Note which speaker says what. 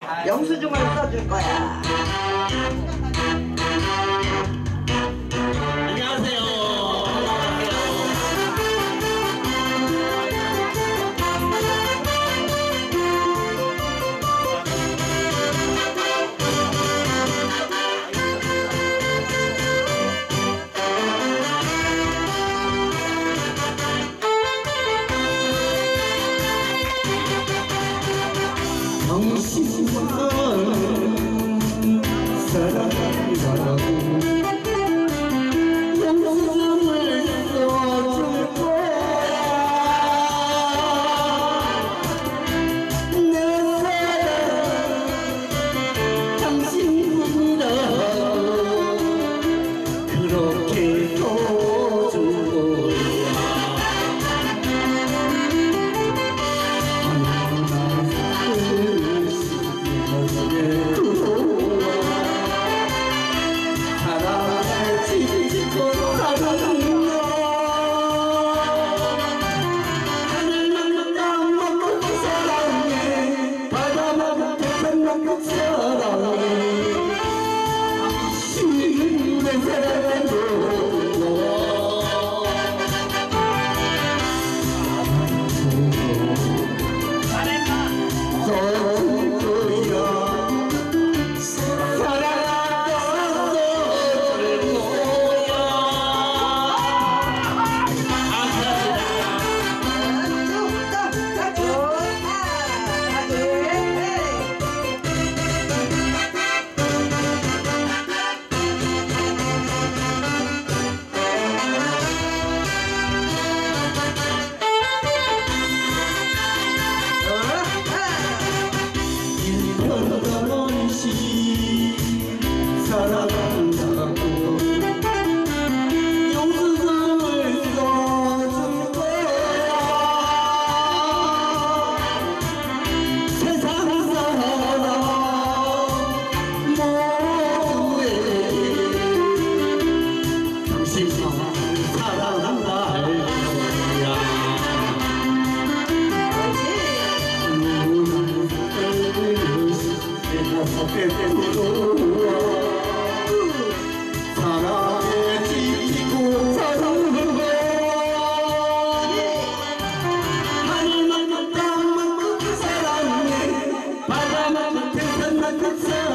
Speaker 1: 영수증을 써줄 거야.
Speaker 2: 당신만 사랑한다고 영수증을 써줄 거야. 내 사랑 당신뿐이라고 그렇게 써줄 거야. 사랑한다고 영수증을 써줄 거야. 세상 사람 모두에게 당신만 사랑한다 할 거야. 내가 섭외되고 사랑에 지치고 사랑을 하늘만큼 땅만큼 사랑해 바다만큼 태산만큼 사랑해